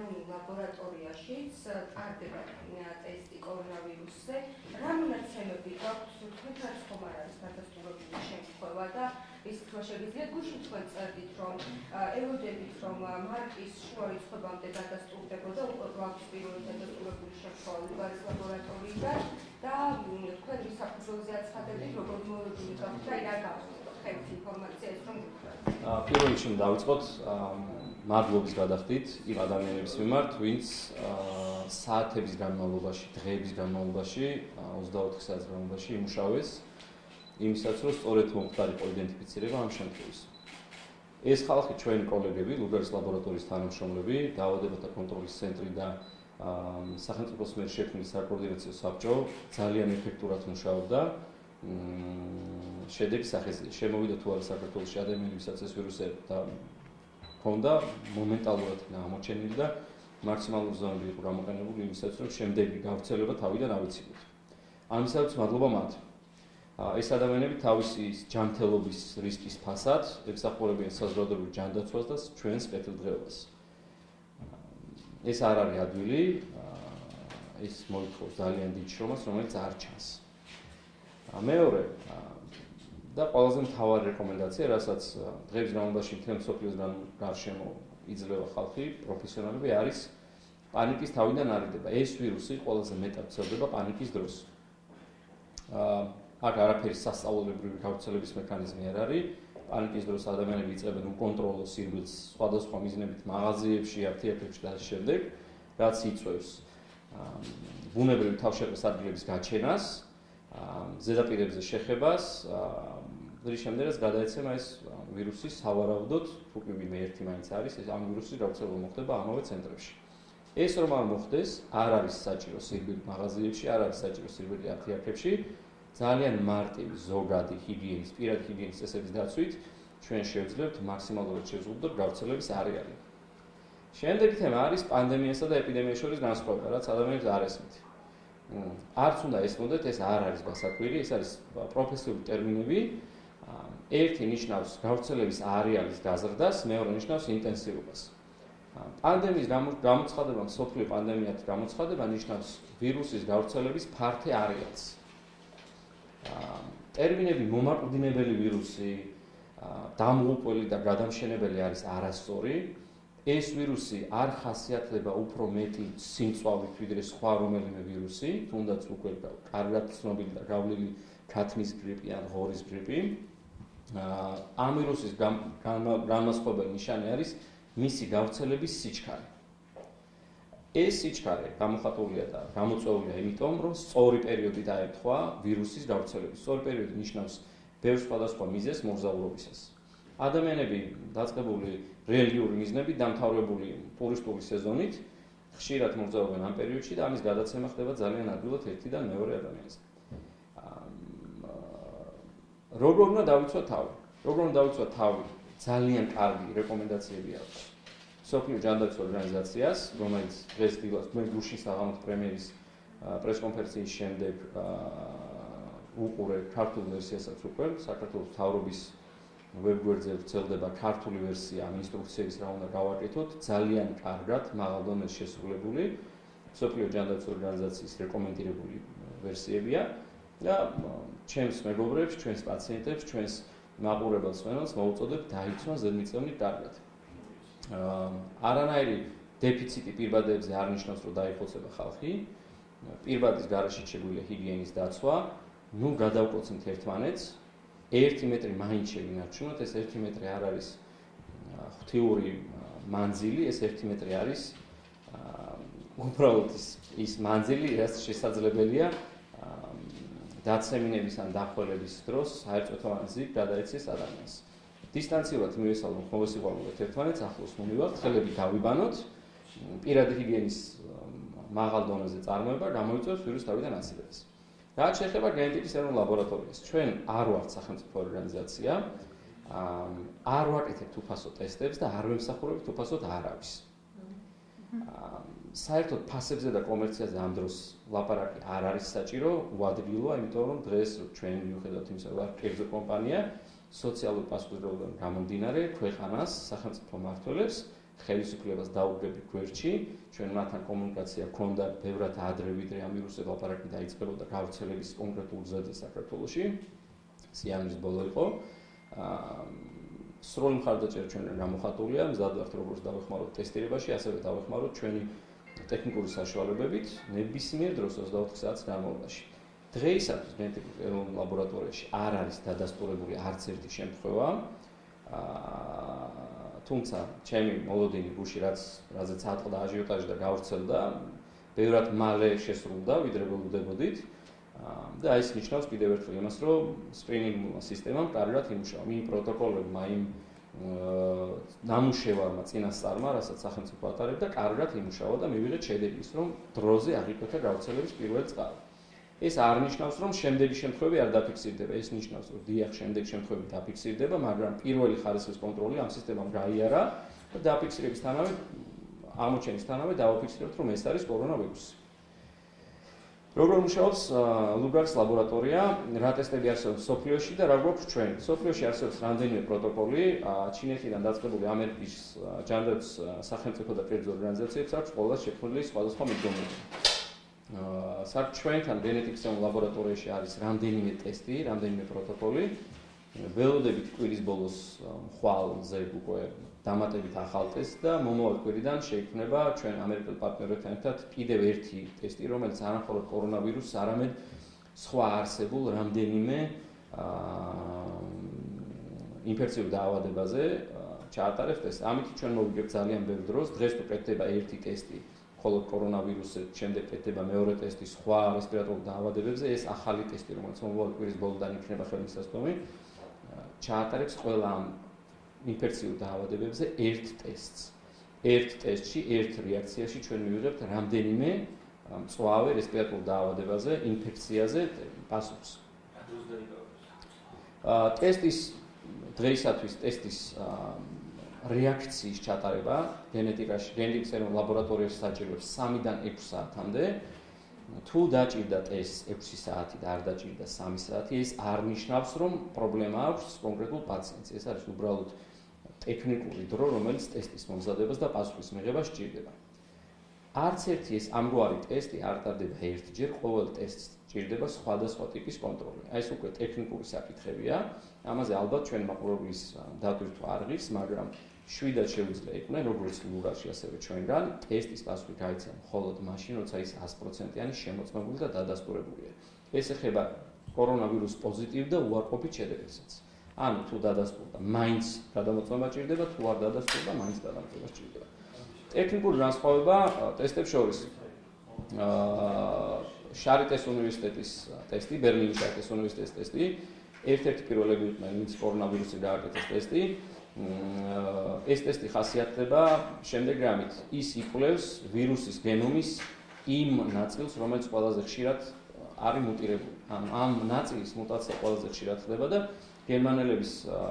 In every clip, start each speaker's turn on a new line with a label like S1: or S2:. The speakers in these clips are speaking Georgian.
S1: ეროვნულ ლაბორატორიაშიც ტარდება ტესტი კორონავირუსზე. რა მონაცემები გაქვთ, თქვენ ხომ არ არის დადასტურებული შემთხვევა და ის თქმა შეგიძლიათ გუშინ თქვენ წერდით, რომ ელოდებით, რომ მარტის შუა რიცხვებამდე დადასტურდებოდა უკვე გვაქვს პირველი დადასტურებული შემთხვევა ულგარის ლაბორატორიიდან და თქვენ ის საფუძველზე აცხადებთ, როგორ მოლოდინი გაქვთ და რა გაქვთ ხელთ ინფორმაცია ის რომ გითხრათ.
S2: პირველ რიგში დავიწყოთ მადლობის გადახდით იმ ადამიანების მიმართ, ვინც საათების განმავლობაში, დღეების განმავლობაში, 24 საათის განმავლობაში იმუშავეს იმისაც, რომ სწორედ მომხდარიყო იდენტიფიცირება ამ შემთხვევის. ეს ხალხი ჩვენი კოლეგები, ლუგარის ლაბორატორიის თანამშრომლები, დაავადებათა კონტროლის ცენტრი და სახელმწიფოს მიერ შექმნილი საკოორდინაციო საბჭო ძალიან ეფექტურად მუშაობდა. შედეგი სახეზეა. შემოვიდა თუ არა საქართველოში ადამიანები, ვისაც ეს ვირუსი ჰქონდა, მომენტალურად გამოჩენილი და მაქსიმალური ზონები იყო გამოყენებული იმისაც, რომ შემდეგი გავრცელება თავიდან ავიცილოთ. ამისათვის მადლობა მათ. ეს ადამიანები თავისი ჯანმრთელობის რისკის ფასად ემსახურებიან საზოგადოებრივ ჯანდაცვას და ჩვენს კეთილდღეობას. ეს არ არის ადვილი, ეს მოითხოვს ძალიან დიდ შრომას, რომელიც არ ჩანს. მეორე და ყველაზე მთავარი რეკომენდაცია, რასაც დღეების განმავლობაში მთელ მსოფლიოს გარშემო იძლევა ხალხი, პროფესიონალები, არის პანიკის თავიდან არიდება. ეს ვირუსი ყველაზე მეტად ვრცელდება პანიკის დროს. აქ არაფერი სასწაულებრივი გავრცელების მექანიზმი არ არის. პანიკის დროს ადამიანები იწყებენ უკონტროლო სირბილს სხვადასხვა მიზნებით მაღაზიებში, აფთიაქებში და ამ შემდეგ, რაც იწვევს ბუნებრივი თავშეყრის ადგილების გაჩენას, ზედაპირებზე შეხებას, რის შემდეგაც გადაეცემა ეს ვირუსი სავარაუდოდ, თუ კი ვინმე ერთი მაინც არის, ეს ამ ვირუსის გავრცელება მოხდება ამავე ცენტრებში. ეს რომ არ მოხდეს, არ არის საჭირო სირბილი მაღაზიებში, არ არის საჭირო სირბილი აფთიაქებში, ძალიან მარტივი ზოგადი ჰიგიენის, პირადი ჰიგიენის წესების დაცვით ჩვენ შევძლებთ მაქსიმალურად შევზღუდოთ გავრცელების არეალი. შემდეგი თემა არის პანდემიასა და ეპიდემიას შორის განსხვავება, რაც ადამიანებს არ ესმით. არც უნდა ესმოდეთ, ეს არ არის გასაკვირი, ეს არის პროფესიული ტერმინები. ერთი ნიშნავს გავრცელების არეალის გაზრდას, მეორე ნიშნავს ინტენსივობას. პანდემიის გამოცხადება, მსოფლიო პანდემიად გამოცხადება ნიშნავს ვირუსის გავრცელების ფართე არეალს. ტერმინები მომაკვდინებელი ვირუსი, დამღუპველი და გადამშენებელი არის არასწორი. ეს ვირუსი არ ხასიათდება უფრო მეტი სიმწვავით ვიდრე სხვა რომელიმე ვირუსი, თუნდაც უკვე კარგად ცნობილი და გავლილი ქათმის გრიპი ან ღორის გრიპი. ამ ვირუსის განმასხვავებელი ნიშანი არის მისი გავრცელების სიჩქარე. ეს სიჩქარე გამოხატულია და გამოწვეულია იმიტომ, რომ სწორი პერიოდი დაემთხვა ვირუსის გავრცელების. სწორი პერიოდი ნიშნავს ბევრ სხვადასხვა მიზეზს მოგზაურობისას. ადამიანები დაწყებული რელიგიური მიზნებით დამთავრებული ტურისტული სეზონით ხშირად მოგზაურობენ ამ პერიოდში და ამის გადაცემა ხდება ძალიან ადვილად ერთიდან მეორე ადამიანზე. როგორ უნდა დავიცვათ თავი? როგორ უნდა დავიცვათ თავი? ძალიან კარგი რეკომენდაციები აქვს მსოფლიო ჯანდაცვის ორგანიზაციას, რომელიც დღეს დილას მე გუშინ საღამოს პრემიერის პრესკონფერენციის შემდეგ უყურე ქართულ ვერსიასაც უკვე საქართველოს მთავრობის ვებგვერდზე ვრცელდება ქართული ვერსია ამ ინსტრუქციების რა უნდა გავაკეთოთ, ძალიან კარგად მაღალ დონეზე შესრულებული მსოფლიო ჯანდაცვის ორგანიზაციის რეკომენდირებული ვერსიებია და ჩემს მეგობრებს, ჩვენს პაციენტებს, ჩვენს მაყურებელს ვენელს მოუწოდებთ დაიცვან ზედმიწევნით კარგად. არანაირი დეფიციტი პირბადეებზე არ ნიშნავს, რომ დაიხოცება ხალხი. პირბადის გარეშე შეგვიძლია ჰიგიენის დაცვა, ნუ გადავკოცნით ერთმანეთს. 1 მეტრი მაინც შევინარჩუნოთ, ეს 1 მეტრი არ არის ღვთიური მანძილი, ეს 1 მეტრი არის უბრალოდ ის მანძილი, რაც შესაძლებელია დაცემინების ან დახველების დროს საერთოდ გადაეცეს ადამიანს. დისტანციურად მივესალმოთ, მოვესიყვარულოთ ერთმანეთს, ახლოს მივიღოთ, ხელები დავიბანოთ, პირადი ჰიგიენის მაღალ დონეზე წარმოება გამოიწვევს ვირუს თავიდან აცილებას. რაც შეეხება გენეტიკის ეროვნულ ლაბორატორიას, ჩვენ არ ვართ სახელმწიფო ორგანიზაცია, არ ვაკეთებთ უფასო ტესტებს და არ ვემსახურებთ უფასოდ არავის. საერთოდ ფასებზე და კომერციაზე ამ დროს ლაპარაკი არ არის საჭირო, უადგილოა, იმიტომ რომ დღეს ჩვენ მიუხედავად იმისა, რომ ვართ კერძო კომპანია, სოციალური პასუხისმგებლობიდან გამომდინარე, ქვეყანას, სახელმწიფო მმართველებს ხელისუფლებას დაუბრუნდებით გვერდში, ჩვენ მათთან კომუნიკაცია გქონდა ბევრად ადრე, ვიდრე ამ ვირუსზე ლაპარაკი დაიწყებოდა გავრცელების კონკრეტულ გზაზე საქართველოში. სიამის ბოლო იყო. სრული მხარდაჭერა ჩვენ გამოხატულია, მზად ვართ როგორც დავეხმაროთ ტესტირებაში, ასევე დავეხმაროთ ჩვენი ტექნიკური საშუალებებით ნებისმიერ დროს 24 საათის განმავლობაში. დღეისათვის გენეტიკურ ეროვნულ ლაბორატორიაში არ არის დადასტურებული არც ერთი შემთხვევა. თუმცა ჩემი მოლოდინი გუში რაზეც ატყდა აჟიოტაჟი და გავრცელდა, ბევრად მალე შესრულდა, ვიდრე ველოდებოდით. და ეს ნიშნავს კიდევ ერთხელ იმას, რომ სკრინინგ სისტემამ კარგად იმუშავა. იმ პროტოკოლებმა, იმ ნამუშევარმა წინასწარმა, რასაც სახელმწიფო ატარებდა, კარგად იმუშავა და მივიღეთ შედეგის, რომ დროზე აღიკვეთა გავრცელების პირველი წყარო. ეს არ ნიშნავს, რომ შემდეგი შემთხვევები არ დაფიქსირდება. ეს ნიშნავს, რომ დიახ, შემდეგი შემთხვევები დაფიქსირდება, მაგრამ პირველი ხარისხის კონტროლი ამ სისტემამ გაიარა და დაფიქსირებისთანავე, აღმოჩენისთანავე დავაფიქსირებთ, რომ ეს არის კორონავირუსი. როგორ მუშაობს ლუბრაკის ლაბორატორია, რა ტესტები არსებობს სოფლიოში და რა გვაქვს ჩვენ. სოფლიოში არსებობს რამდენიმე პროტოკოლი, ჩინეთიდან დაწყებული ამერიკის ჯანდაცვის სახელმწიფო და კერძო ორგანიზაციებს აქვს ყველა შექმნილი სხვადასხვა მიდგომები. ჩვენთან გენეტიკის ლაბორატორიაში არის რამდენიმე ტესტი, რამდენიმე პროტოკოლი. ველოდებით კვირის ბოლოს ხვალზე უკვე დამატებით ახალ ტესტს და მომავალ კვირიდან შეიქმნება ჩვენ ამერიკელ პარტნიორებთან ერთად კიდევ ერთი ტესტი, რომელიც არ მხოლოდ კორონავირუსს, არამედ სხვა არსებულ რამდენიმე ინფექციურ დაავადებაზე ჩაატარებს ტესტს. ამით ჩვენ მოვიგებთ ძალიან ბევრ დროს. დღეს თუ კეთდება ერთი ტესტი მხოლოდ კორონავირუსზე, შემდეგ კეთდება მეორე ტესტი სხვა რესპირატორულ დაავადებებზე, ეს ახალი ტესტი, რომელიც მომავალ კვირის ბოლოდან იქნება ხელმისაწვდომი, ჩაატარებს ყველა ამ ინფექციურ დაავადებებზე ერთ ტესტს. ერთ ტესტში, ერთ რეაქციაში ჩვენ მივიღებთ რამდენიმე მწვავე რესპირატორულ დაავადებაზე, ინფექციაზე პასუხს. ტესტის დღეისათვის ტესტის რეაქციის ჩატარება გენეტიკაში, გენეტიკის ეროვნულ ლაბორატორიაში საჭიროებს 3-დან 6 საათამდე. თუ დაჭირდა ტესტს 6 საათი და არ დაჭირდა 3 საათი, ეს არ ნიშნავს, რომ პრობლემა აქვს კონკრეტულ პაციენტს. ეს არის უბრალოდ ტექნიკური დრო, რომელიც ტესტის მომზადებას და პასუხის მიღებას სჭირდება. არც ერთი ეს ამგვარი ტესტი არ ტარდება ერთჯერ, ყოველ ტესტს სჭირდება სხვადასხვა ტიპის კონტროლი. აი ეს უკვე ტექნიკური საკითხებია. ამაზე ალბათ ჩვენ მაყურებლის დატვირთვა არ ღირს, მაგრამ შვიდად შეუძლია იყვნენ, როგორც ლუბრაკში, ასევე ჩვენგან, ტესტის პასუხი გაიცა მხოლოდ მაშინ, როცა ის 100%-იანი შემოწმებული და დადასტურებულია. ეს ეხება კორონავირუს პოზიტივ და უარყოფით შედეგებსაც. ანუ თუ დადასტურდა, მაინც გადამოწმება ჭირდება, თუ არ დადასტურდა, მაინც გადამოწმება ჭირდება. ტექნიკური განსხვავება ტესტებს შორის. შარიტეს უნივერსიტეტის ტესტი, ბერლინის შარიტეს უნივერსიტეტის ტესტი, ერთ-ერთი პირველები იყვნენ, ვინც კორონავირუსი გააკეთეს ტესტი. ეს ტესტი ხასიათდება შემდეგ რამით. ის იკვლევს ვირუსის გენომის იმ ნაწილს, რომელიც ყველაზე ხშირად არის მუტირებული. ამ ნაწილის მუტაცია ყველაზე ხშირად ხდება და გერმანელების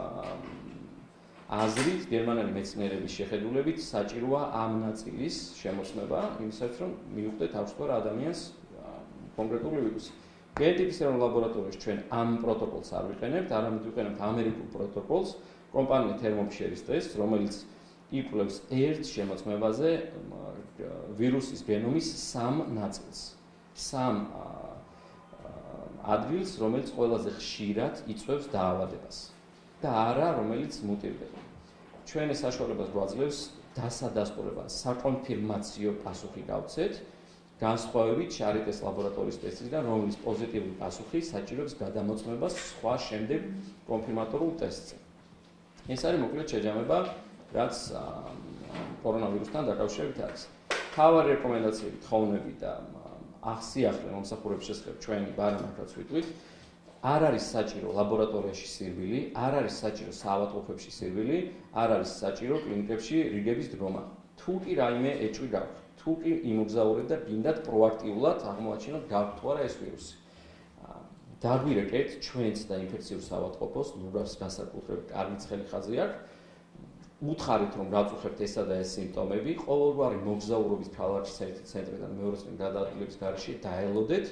S2: აზრით, გერმანელი მეცნიერების შეხედულებით საჭიროა ამ ნაწილის შემოწმება, იმისათვის რომ მივხვდეთ აქვს თუ არა ადამიანს კონკრეტული ვირუსი. გენეტიკის ეროვნულ ლაბორატორიაში ჩვენ ამ პროტოკოლს არ ვიყენებთ, არამედ ვიყენებთ ამერიკულ პროტოკოლს, კომპანია Thermo Fisher-ის ტესტს, რომელიც იკვლევს ერთ შემოწმებაზე ვირუსის გენომის 3 ნაწილს. 3 ადგილს, რომელიც ყველაზე ხშირად იწვევს დაავადებას და არა რომელიც მუტირდება. ჩვენ ეს საშუალებას გვაძლევს დასადასტურებას, საკონფირმაციო პასუხი გავცეთ, განსხვავებით შარიტეს ლაბორატორიის ტესტისგან, რომლის პოზიტიური პასუხი საჭიროებს გადამოწმებას სხვა შემდეგ კონფირმატორულ ტესტზე. ეს არის მოკლედ შეჯამება, რაც კორონავირუსთან დაკავშირებით არის. თავარი რეკომენდაციები, თხოვნები და ახსიახლე მომსახურების შესახებ ჩვენი ბარემარქაც ვიტყვით. არ არის საჭირო ლაბორატორიაში სირბილი, არ არის საჭირო საავადმყოფოში სირბილი, არ არის საჭირო კლინიკებში რიგების დგომა. თუ კი რაიმე ეჭვი გაქვთ, თუ კი იმოგზაურეთ და გინდათ პროაქტიულად აღმოაჩინოთ გაქვთ თუ არა ეს ვირუსი. დაგვირეკეთ ჩვენც და ინფექციურ საავადმყოფოს, ლუბრაკს განსაკუთრებით კარგი ცხელი ხაზი აქვს. უთხარით რომ გაწუხებთ ესა და ეს სიმპტომები, ყოველგვარი მოგზაურობის ქალაქის ერთი ცენტრიდან მეორე ცენტრ გადაადგილების გარეშე დაელოდეთ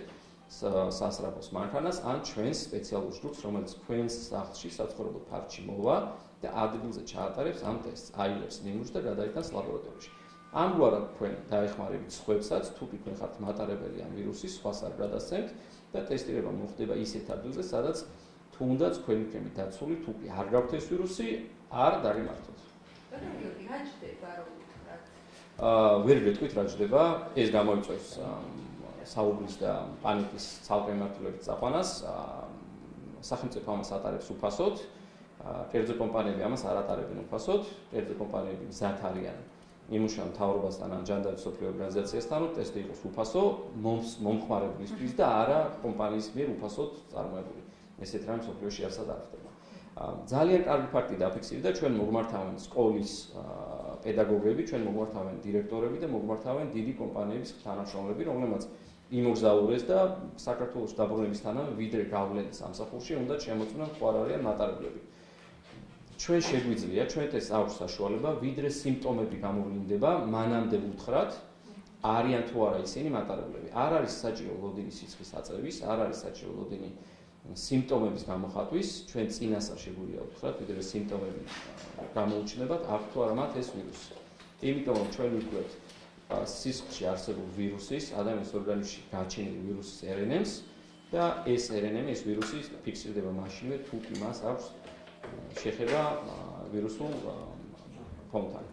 S2: სასწრაფოს მანქანას ან ჩვენს სპეციალურ ჯგუფს, რომელიც თქვენს სახლში საცხოვრებელ ფარგლში მოვა და ადგილზე ჩაატარებს ამ ტესტს, აიღებს ნიმუშს და გადაიტანს ლაბორატორიაში. ამგვარად თქვენ დაეხმარებით სხვებსაც, თუ თქვენ ხართ მატარებელი ამ ვირუსის, სხვას არ გადასცემთ და ტესტირება მოხდება ისეთ ადგილზე, სადაც თუნდაც თქვენ იქნებით დაცული, თუ კი არ გაქვთ ეს ვირუსი, არ დაგემართოთ.
S1: რა ჩდება რომ უთხრათ?
S2: ვერ გეტყვით რა ჩდება, ეს გამოიწვევს საუბრის და პანიკის ცალკე მიმართულებით წაყვანას, სახელმწიფო ამას ატარებს უფასოდ, კერძო კომპანიები ამას არ ატარებენ უფასოდ, კერძო კომპანიები მზად არიან იმუშავონ მთავრობასთან ან ჯანდაცვის მსოფლიო ორგანიზაციასთან, რომ ტესტი იყოს უფასო, მომხმარებლისთვის და არა კომპანიის მიერ უფასოდ წარმოებული. ესეთ რამე მსოფლიოში არსად არ ხდება. ძალიან კარგი ფაქტი დაფიქსირდა, ჩვენ მოგმართავენ სკოლის პედაგოგები, ჩვენ მოგმართავენ დირექტორები და მოგმართავენ დიდი კომპანიების თანამშრომლები, რომლებმაც იმოგზაურეს და საქართველოს დაბრუნებისთანავე ვიდრე გავლენ სამსახურში, უნდა შემოწმონ თუ არ არიან მატარებლები. ჩვენ შეგვიძლია, ჩვენთვის აქვს საშუალება, ვიდრე სიმპტომები გამოვლინდება, მანამდე უთხრათ, არიან თუ არა ისინი მატარებლები. არ არის საჭირო ლოდინის სიცხის აწევის, არ არის საჭირო ლოდინი სიმპტომების გამოხატვის, ჩვენ წინასწარ შეგვიძლია უთხრათ, ვიდრე სიმპტომები გამოუჩნდებათ, აქვს თუ არა მათ ეს ვირუსი. იმიტომ რომ ჩვენ ვიკვლევთ სისხლში არსებულ ვირუსის, ადამიანის ორგანიზმში გაჩენილ ვირუსის RNA-ს და ეს RNA, ეს ვირუსი ფიქსირდება მაშინვე, თუ კი მას აქვს შეხება ვირუსულ ფონთან.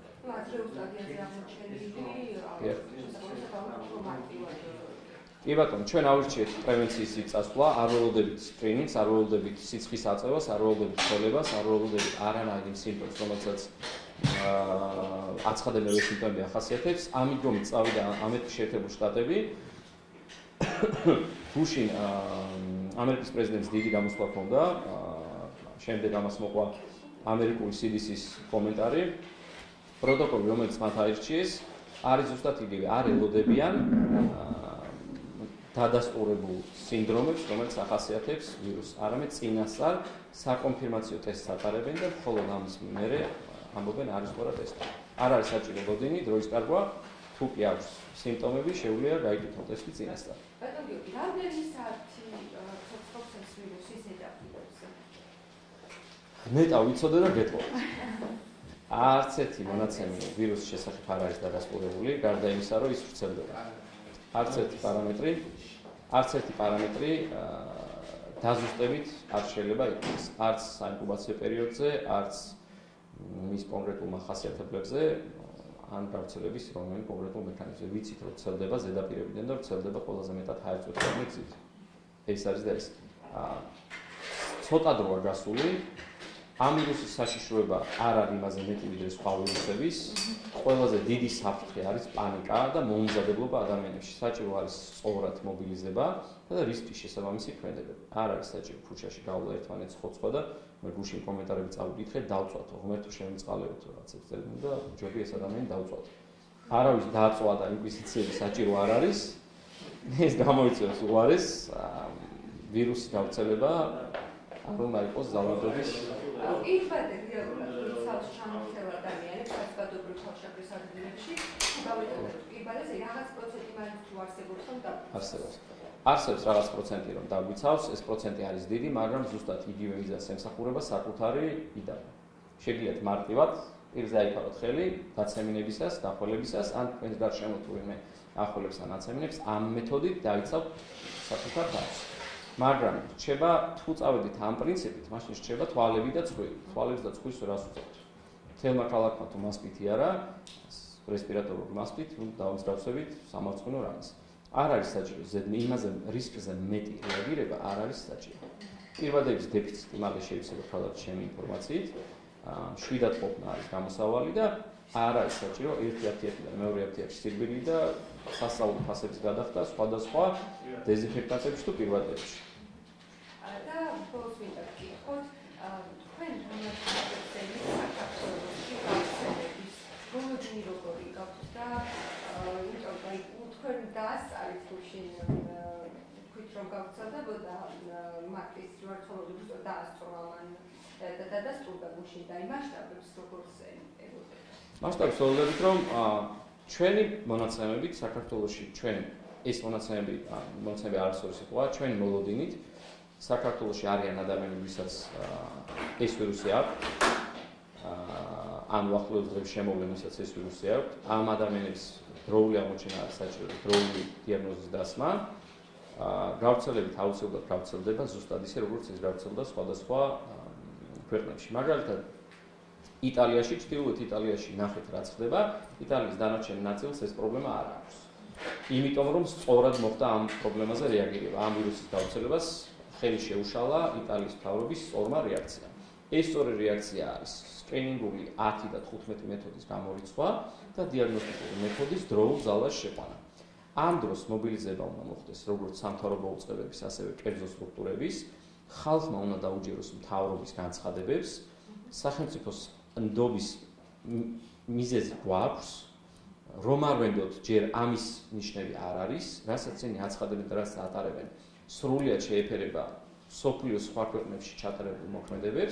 S2: კი ბატონო, ჩვენ ავირჩიეთ პრევენციის წასვლა, არ ველოდებით სკრინინგს, არ ველოდებით სიცხის აწევას, არ ველოდებით ცოლებას, არ ველოდებით არანაირი სიმპტომს, რომელსაც აცხადებენ სიმპტომები ახასიათებს. ამიტომ წავიდა ამერიკის შეერთებული შტატები. გუშინ ამერიკის პრეზიდენტს დიდი გამოსვლა ჰქონდა. შემდეგ ამას მოყვა ამერიკული CDC-ის კომენტარი. პროტოკოლი, რომელიც მათ აირჩიეს, არის ზუსტად იგივე, არ ელოდებიან დადასტურებულ სინდრომებს, რომელიც ახასიათებს ვირუსს. არამედ წინასწარ საკონფირმაციო ტესტს ატარებენ და მხოლოდ ამის მერე ამბობენ არის ყურა ტესტი. არ არის საჭირო ლოდინი, დროის კარგვა, თუ კი აქვს სიმპტომები, შეუძლია გაიგეთო ტესტი წინასწარ.
S1: ბატონო, რამდენი საათი ცოცხლობს ვირუსი ზედაპირზე?
S2: ნეტა ვიცოდე და გეტყობთ. არც ერთი მონაცემი ვირუსის შესახებ არ არის დადასტურებული, გარდა იმისა, რომ ის ვრცელდება. არც ერთი პარამეტრი დაზუსტებით არ შეიძლება იყოს. არც საინკუბაციო პერიოდზე, არც მის კონკრეტულ ხასიათებლებზე, ან გავრცელების რომელიმე კონკრეტულ მექანიზმზე. ვიცით, რომ ვრცელდება ზედაპირებიდან და ვრცელდება ყველაზე მეტად ჰაერწვეთოვანი გზით. ეს არის და ეს. ცოტა დროა გასული. ამ ვირუსის საშიშროება არ არის იმაზე მეტი ვიდრე სხვა ვირუსების. ყველაზე დიდი საფრთხე არის პანიკა და მოუმზადებლობა ადამიანებში. საჭირო არის სწორად მობილიზება და რისკის შესაბამისი ქმედებები. არ არის საჭირო ქუჩაში გავლა ერთმანეთს ხოცვა და მე გუშინ კომენტარები წავიკითხე, დავწვათო, ღმერთო შემიწყალებით თუ რაცებს წერდნენ და ჯობია ეს ადამიანი დავწვათო. არავის დაწვა და ინკვიზიციები საჭირო არ არის. ეს გამოიწვევს უარეს ვირუსი გავრცელება არ უნდა იყოს ძალადობის
S1: ირბადე რეალურად ცალს ჩამოხევა ადამიანებს საზოგადოებრივ ხალხშაბის ადგილებში გავიტანოთ ირბადაზე რაღაც პროცენტი მაინც თუ არსებობს რომ
S2: არსებობს. არსებობს რაღაც პროცენტი რომ დაგვიცავს, ეს პროცენტი არის დიდი, მაგრამ ზუსტად იგივე მიზანს ემსახურება საკუთარი იდეა. შეგიძლიათ მარტივად პირზე აიფაროთ ხელი გაცემინებისას, დახველებისას, ან თქვენს გარშემო თუ ვინმე ახველებს ან აცემინებს, ამ მეთოდით დაიცავთ საკუთარ თავს. მაგრამ რჩება თუ წავედით ამ პრინციპით, მაშინ რჩება თვალები და ცხვირი. თვალებს და ცხვირს რას უწევთ? თელმა ქალაქმა თუ მასპითი არა, რესპირატორული მასპით, დავამსგავსებით სამარცხვინო რამეს. არ არის საჭირო იმაზე რისკზე მეტი რეაგირება არ არის საჭირო. პირვადების დეფიციტი მალე შეიძლება ხალხად ჩემი ინფორმაციით, 7 ყოფნა არის გამოსავალი და არ არის საჭირო ერთი აფთიაქიდან მეორე აფთიაქში სირბილი და სასწავლო ფასების გადახდა სხვადასხვა დეზინფექტანტებში თუ პირვადებში.
S1: და ბოლოს მინდა გითხოთ, თქვენ რომელშიც საქართველოში გავრცელების გონოჯნი როგორი გაქვთ და იმიტომ რომ თქვენ დაასწარით გუშინ თქვით რომ გავრცელდებოდა მარტის ჯვარცხოველებს დაასწრო ამან და დადასტურდა გუშინ და იმ მასშტაბებს როგორც ელოდება.
S2: მასშტაბს ველოდებით რომ ჩვენი მონაცემებით საქართველოში ჩვენ ეს მონაცემები არასოდეს იყო, ჩვენ მოლოდინით საქართველოში არიან ადამიანები, ვისაც ეს ვირუსი აქვს. ან უახლოეს დღეებში შემოვლენ, ვისაც ეს ვირუსი აქვს. ამ ადამიანებს დროული აღმოჩენა არის საჭირო, დროული დიაგნოზის დასმა. გავრცელებით აუცილებლად გავრცელდება ზუსტად ისე, როგორც ის გავრცელდა სხვადასხვა ქვეყნებში. მაგალითად, იტალიაში, ჩრდილოეთ იტალიაში ნახეთ რაც ხდება, იტალიის დანარჩენ ნაწილს ეს პრობლემა არ აქვს. იმიტომ რომ სწორად მოხდა ამ პრობლემაზე რეაგირება, ამ ვირუსის გავრცელებას ხელი შეუშალა იტალიის მთავრობის სწორმა რეაქციამ. ეს სწორი რეაქცია არის სკრინინგული 10 და 15 მეთოდის გამორიცხვა და დიაგნოსტიკური მეთოდის დროულ ძალას შეყვანა. ამ დროს მობილიზება უნდა მოხდეს როგორც სამთავრობო უწყებების, ასევე კერძო სტრუქტურების, ხალხმა უნდა დაუჯეროს მთავრობის განცხადებებს, სახელმწიფოს ნდობის მიზეზი გვაქვს, რომ არ ვენდოთ ჯერ ამის ნიშნები არ არის, რასაც ისინი აცხადებენ და რასაც ატარებენ. სრულად შეეფერება სოფლიოს სხვა ქვეყნებში ჩატარებულ მოქმედებებს.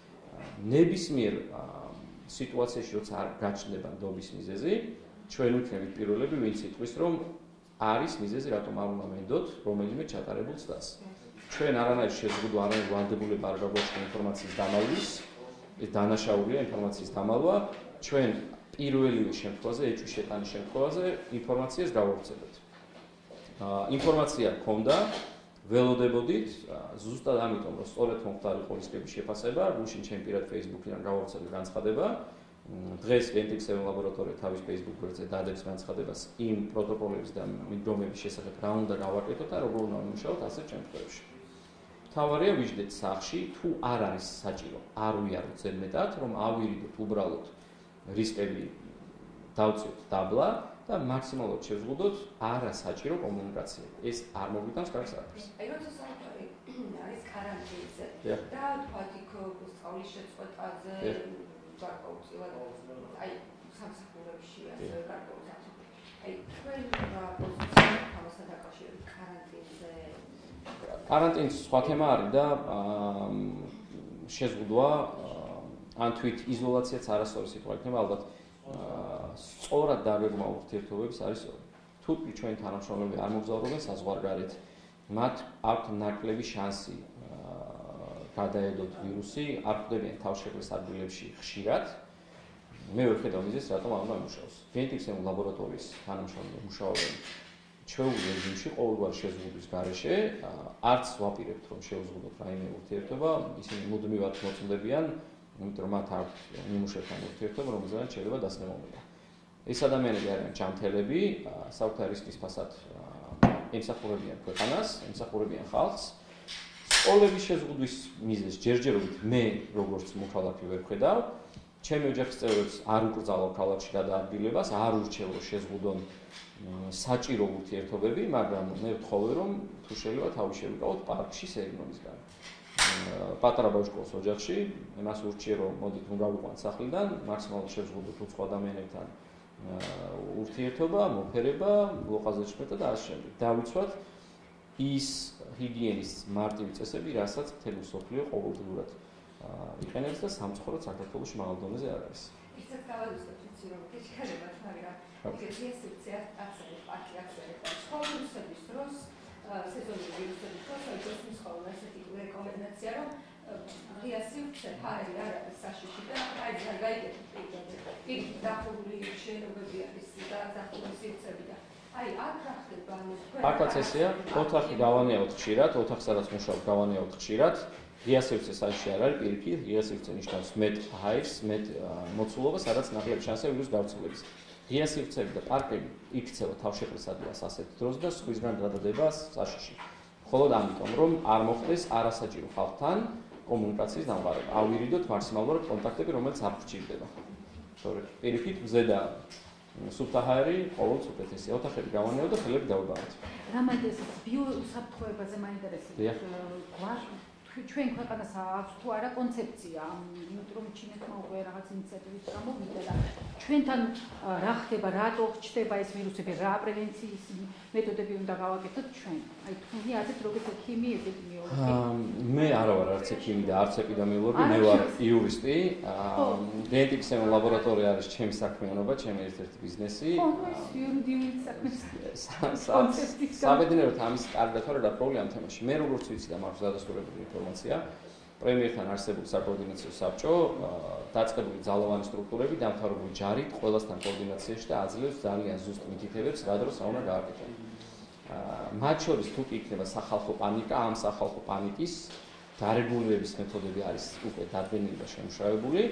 S2: ნებისმიერ სიტუაციაში, როცა არ გაჩნდება ნდობის მიზეზი, ჩვენ ვიქნებით პირველები, ვინც იტყვის, რომ არის მიზეზი, რატომ არ უნდა მენდოთ რომელიმე ჩატარებულ ცდას. ჩვენ არანაირი შეზღუდვა, არანაირი ვალდებულება არ გაგვაჩნია ინფორმაციის დამალვის, ეს დანაშაულია ინფორმაციის დამალვა, ჩვენ პირველივე შემთხვევაზე, ეჭვის შეტანის შემთხვევაზე ინფორმაციას გავავრცელებთ. ინფორმაცია გქონდა, ველოდებოდით, ზუსტად ამიტომ, რომ სწორედ მომხდარიყო რისკების შეფასება, გუშინ ჩემ პირად Facebook-დან გავავრცელე განცხადება. დღეს Gentex ლაბორატორია თავის Facebook გვერდზე დადებს განცხადებას იმ პროტოკოლების და მიდგომების შესახებ, რა უნდა გავაკეთოთ და როგორ უნდა ვიმუშაოთ ასეთ შემთხვევებში. თავარია ვიждეთ სახში, თუ არ არის საჭირო, არ ვიაროთ ზედმეტად, რომ ავირიდოთ უბრალოდ რისკები დავწიოთ დაბლა და მაქსიმალურად შევზღუდოთ არასაჭირო კომუნიკაცია. ეს არ მოგვიტანს კარგს არაფერს.
S1: აი როცა საუბარი არის კარანტინზე და თქვათ იქ სწავლის შეწყვეტაზე, გარკვეულწილად აი სამსახურებში ასე გარკვეულწილად. აი თქვენ რა პოზიცია თავასთან დაკავშირებით კარანტინზე?
S2: კარანტინის სხვა თემა არის და შეზღუდვა ან თვით იზოლაციაც არასწორი სიტყვა იქნება, ალბათ სწორად დაგეგმა ურთიერთობების არის სწორი. თუ ჩვენ თანამშრომლები არ მოგზაურობენ საზღვარგარეთ, მათ აქვთ ნაკლები შანსი გადაედოთ ვირუსი, არ ხვდებიან თავშეყრის ადგილებში ხშირად. მე ვერ ხედავ მიზეზს, რატომ არ უნდა იმუშაოს. Gentex ლაბორატორიის თანამშრომლები მუშაობენ ჩვეულ რეჟიმში, ყოველგვარი შეზღუდვის გარეშე, არც ვაპირებთ, რომ შევზღუდოთ რაიმე ურთიერთობა, ისინი მუდმივად მოწმდებიან, იმიტომ რომ მათ აქვთ მიმუშებთან ურთიერთობა, რომელზეც შეიძლება დასნეულობა. ეს ადამიანები არიან ჯანმრთელები, საკუთარ რისკის ფასად ემსახურებიან ქვეყანას, ემსახურებიან ხალხს. სკოლების შეზღუდვის მიზეზს ჯერჯერობით მე როგორც მოქალაქე ვერ ხედავ. ჩემი ოჯახის წევრებს არ უკრძალავ ქალაქში გადაადგილებას, არ ურჩევ რომ შეზღუდონ საჭირო ურთიერთობები, მაგრამ მე ვთხოვე რომ თუ შეიძლება თავი შევიკავოთ პარკში სერიმონიისგან. პატარა ბავშვს ოჯახში, იმას ურჩიე რომ მოდით რომ გავიყვანთ სახლიდან, მაქსიმალურად შევზღუდოთ უცხო ადამიანებთან ურთიერთობა, მოფერება, ლოყაზე ჩმეტა და ასე შემდეგ. დავიცვათ ის ჰიგიენის მარტივი წესები, რასაც მთელი მსოფლიო ყოველდღურად იყენებს და სამწუხაროდ საქართველოში მაღალ დონეზე არ არის.
S1: ისეთ გავადოსტეთ ვიცი რომ შეხედებათ, მაგრამ ეგეთი სექცია ახსენეთ, პარკი ახსენეთ. სკოლების დროს სეზონური ვირუსების დროს აიძულებს ხოლმე ესეთი რეკომენდაცია რომ ღია სივრცე ჰაერი არ არის საშიში და აი ძალიან გაიგებთ იქ დახურული შენობები არის და დახურული სივრცები და აი აქ რა ხდება
S2: აქაც ესეა ოთახი გავანეავთ ხშირად ოთახს სადაც მუშაობ გავანეავთ ხშირად ღია სივრცე საშიში არ არის პირიქით ღია სივრცე ნიშნავს მეტ ჰაერს მეტ მოცულობას სადაც ნაკლები შანსია ვირუს გავრცელების ღია სივრცეები და პარკები იქცევა თავშეყრის ადგილას ასეთ დროს და სხვისგან გადადება საშიში მხოლოდ ამიტომ რომ არ მოხდეს არასაჭირო ხალხთან კომუნიკაციის დამყარება. ავირიდოთ მაქსიმალურად კონტაქტები, რომელიც არ გჭირდება. სწორედ. პირიქით მზედა სუფთაჰაერი ყოველთვის უკეთესია. ოთახები გავანეავ და ხელები დავიბარეთ.
S3: რამადეს ბიოსაფრთხოებაზე მაინტერესებს. ჩვენ ქვეყანას აქვს თუ არა კონცეფცია, იმიტომ რომ ჩინეთმა უკვე რაღაც ინიციატივით გამოვიდა და ჩვენთან რა ხდება, რატო ხდება ეს ვირუსები, რა პრევენციის მეთოდები უნდა გავაკეთოთ ჩვენ. აი თქვენი აზრით როგორც ექიმი, ეპიდემიოლოგი.
S2: მე არა ვარ არც ექიმი და არც ეპიდემიოლოგი, მე ვარ იურისტი. გენეტიკის ლაბორატორია არის ჩემი საქმიანობა, ჩემი ერთ-ერთი ბიზნესი.
S3: ხო, ეს იურიდიული საქმე.
S2: საბედნიეროდ ამის კარგი და რა პრობლემა თემაში. მე როგორც ვიცი და მაქვს დადასტურებული ინფორმაცია, პრემიერთან არსებულ საკოორდინაციო საბჭო დაწყებული ძალოვანი სტრუქტურები დამთავრებული ჯარით ყველასთან კოორდინაციაში და აძლევს ძალიან ზუსტ მითითებებს, რა დროს რა უნდა გააკეთონ. მათ შორის თუ კი იქნება სახალხო პანიკა, ამ სახალხო პანიკის დარეგულირების მეთოდები არის უკვე დადგენილი და შემუშავებული.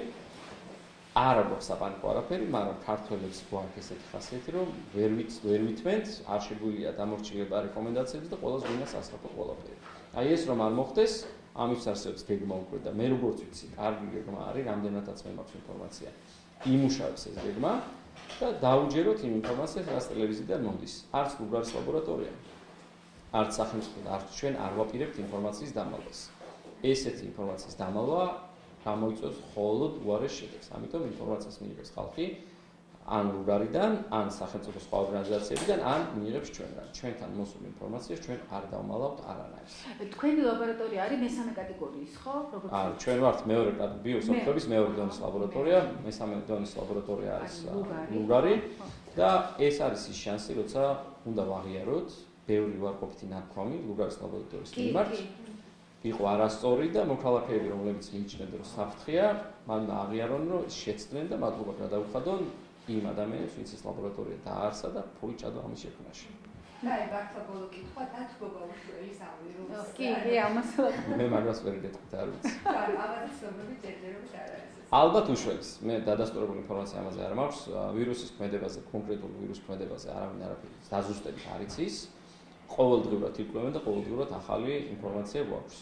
S2: არა გვაქვს საპანიკო არაფერი, მაგრამ ქართველებს გვაქვს ესეთი ხასიათი, რომ ვერ ვითმენთ, არ შეგვიძლია დამორჩილება რეკომენდაციებს და ყველას გვინდა სასწრაფო ყველაფერი. აი ეს რომ არ მოხდეს, ამის არსებობს გეგმა უკვე და მე როგორც ვიცი, კარგი გეგმა არის, რამდენადაც მე მაქვს ინფორმაცია. იმუშავებს ეს გეგმა და დაუჯეროთ იმ ინფორმაციას, რაც ტელევიზიიდან მოდის. არც ლუგარის ლაბორატორია, არც სახელმწიფო და არც ჩვენ არ ვაპირებთ ინფორმაციის დამალვას. ესეთი ინფორმაციის დამალვა გამოიწვევს მხოლოდ უარეს შედეგს. ამიტომ ინფორმაციას მიიღებს ხალხი ან ლუგარიდან, ან სახელმწიფო სხვა ორგანიზაციებიდან, ან მიიღებს ჩვენგან. ჩვენთან მოსული ინფორმაციას ჩვენ არ დავმალავთ არანაირს.
S3: თქვენი ლაბორატორია არის მესამე კატეგორიის, ხო? როგორც
S2: არა, ჩვენ ვართ მეორე ბიოსოფთების მეორე დონის ლაბორატორია, მესამე დონის ლაბორატორია არის ლუგარი და ეს არის ის შანსი, როცა უნდა ვაღიაროთ, ბევრი უარყოფითი ნათქვამი ლუგარის ლაბორატორიის მიმართ. იყო არასწორი და მოქალაქეები, რომლებიც მიიჩნევენ, რომ საფრთხეა, მან აღიარონ, რომ შეცდნენ და მადლობა გადაუხადონ იმ ადამიანებს, ვინც ეს ლაბორატორია დაარსა და ფული ჭადო ამის შექმნაში.
S1: და აი მართლა ბოლო კითხვა დათბობა უშველის ამიროს.
S3: კი, ამას
S2: მე მაგას ვერ გეტყვით, არ ვიცი.
S1: არა, ამაზე ცნობები ჭედერობის არ არის.
S2: ალბათ უშველის. მე დადასტურებული ინფორმაცია ამაზე არ მაქვს. ვირუსის ქმედებაზე, კონკრეტულ ვირუსის ქმედებაზე არავინ არაფერი დაზუსტებით არ იცის. ყოველდღიურად იკვლევენ და ყოველდღიურად ახალი ინფორმაცია გვაქვს.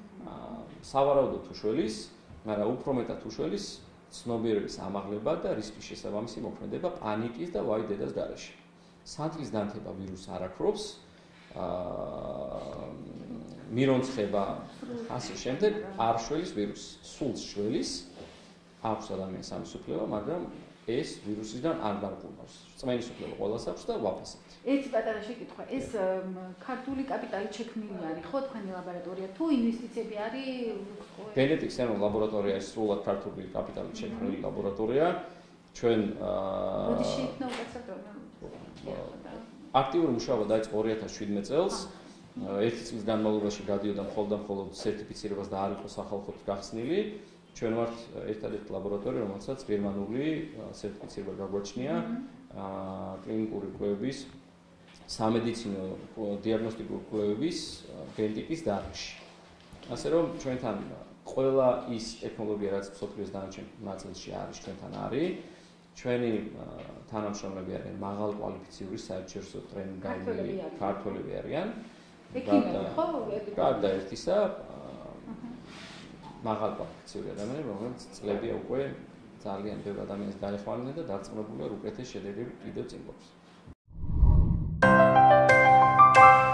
S2: სავარაუდოდ უშველის, მაგრამ უფრო მეტად უშველის ცნობიერების ამაღლება და რისკის შესაბამისი მოქმედება პანიკის და ვაი დედას გარეშე. სანთლის დანთება ვირუსს არ აქრობს, მირონცხება ასე შემდეგ არ შველის ვირუსს, სულს შველის, აქვს ადამიანს ამის უფლება, მაგრამ ეს ვირუსიდან არ გარყვნავს. წმენის უფლება ყველას აქვს და ვაფასებთ.
S3: ერთი პატარა შეკითხვა, ეს ქართული კაპიტალით შექმნილი არის, ხო, თქვენი ლაბორატორია, თუ ინვესტიციები არის?
S2: გენეტიკის ლაბორატორია ის სრულად ქართული კაპიტალით შექმნილი ლაბორატორია. ჩვენ
S3: მოდი შეიქმნა უკაცრავ
S2: აქტიური მუშაობა დაიწყო 2017 წელს. ერთი წლის განმავლობაში გადიოდა მხოლოდ სერტიფიცირებას და არ იყო სახალხოდ გახსნილი. ჩვენ ვართ ერთადერთი ლაბორატორია, რომელსაც გერმანული სერტიფიცირება გაგვაჩნია კლინიკური კვლევების, სამედიცინო დიაგნოსტიკური კვლევების გენეტიკის დარგში. ასე რომ ჩვენთან ყველა ის ტექნოლოგია, რაც მსოფლიოს დანარჩენ ნაწილში არის, ჩვენთან არის. ჩვენი თანამშრომლები არიან მაღალ კვალიფიციური საერთაშორისო ტრენინგაინგები ქართველები არიან.
S3: ექიმები, ხო?
S2: გარდა ერთისა მაღალ კვალიფიციური ადამიანები, რომლებიც წლებია უკვე ძალიან ბევრ ადამიანს დაეხმარნენ და დარწმუნებულია, რომ უკეთეს შედეგები კიდევ წინ გვაქვს.